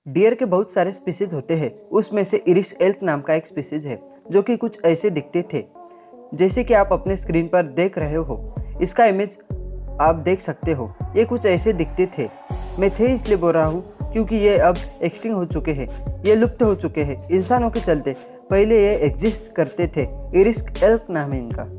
Dear के बहुत सारे स्पीसीज होते हैं, उसमें से इरिस एल्क नाम का एक स्पीसीज है जो कि कुछ ऐसे दिखते थे जैसे कि आप अपने स्क्रीन पर देख रहे हो। इसका इमेज आप देख सकते हो। ये कुछ ऐसे दिखते थे। मैं थे इसलिए बोल रहा हूँ क्योंकि ये अब एक्सटिंक्ट हो चुके हैं, ये लुप्त हो चुके हैं इंसानों के चलते। पहले ये एग्जिस्ट करते थे। इरिस एल्क नाम है इनका।